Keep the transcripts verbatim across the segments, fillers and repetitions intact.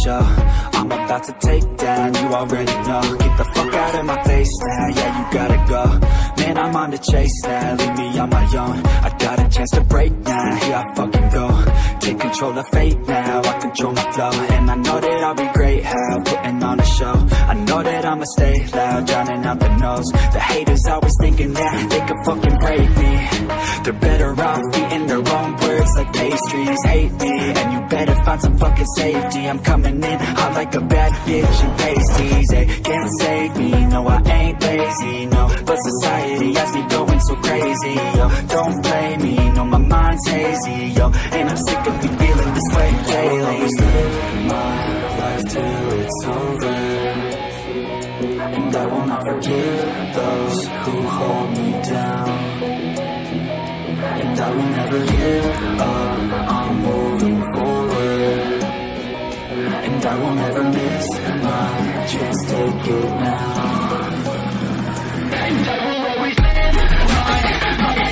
show. I'm about to take down, you already know. Get the fuck out of my face now, yeah, you gotta go. Man, I'm on the chase now, leave me on my own. I got a chance to break now, here I fucking go. Take control of fate now, I control my flow. And I know that I'll be great, how, putting on a show. I know that I'ma stay loud, drowning out the noise. The haters always thinking that they could fucking break me. They're better off eating their own words like pastries. Hate me, and you better find some fucking safety. I'm coming in hot like a bad bitch and pasties. They can't save me, no I ain't lazy, no. But society has me going so crazy, yo. Don't blame me, no my mind's hazy, yo. And I'm sick of me feeling this way daily. I'll always live my life till it's over, and I will not forgive those who hold me down. And I will never give up, I'm moving forward. And I will never miss my chance, take it now. And I will always live my life.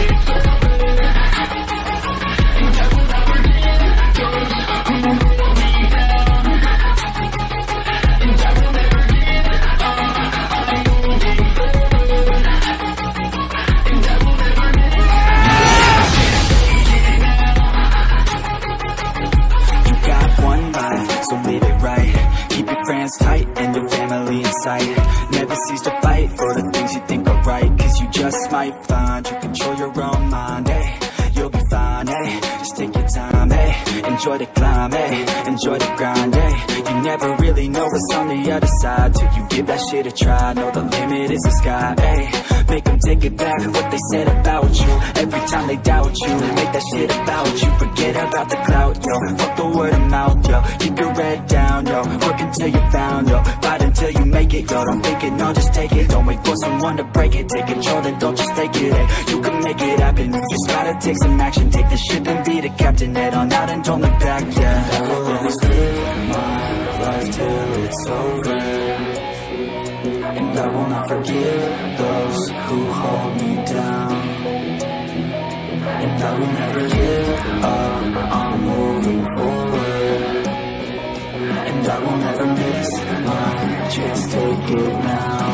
And I will never give those who hold me down. And I will never give up, I'm moving forward. And I will never miss my chance, take it now. You got one life, so live it right. Keep your friends tight and your family in sight. Never cease to fight for the things you think are right, cause you just might find you control your own mind, eh? You'll be fine, eh? Just take your time, eh? Enjoy the climb, eh? Enjoy the grind, eh? You never really know what's on the other side till you give that shit a try. Know the limit is the sky, eh? Make them take it back, what they said about you. Every time they doubt you, make that shit about you. Forget about the clout, yo. Fuck the word of mouth, yo. Keep your head down, yo. Work until you're found, yo. Fight until you make it, yo. Don't think it, no, just take it. Don't wait for someone to break it. Take control and don't just take it, eh? You can make it happen. You just gotta take some action. Take the ship and be the captain. Head on out and don't look back, yeah. I will always live my life till it's over, and I will not forgive those who hold me down. And I will never give up, I'm moving forward. And I will never miss my chance, take it now.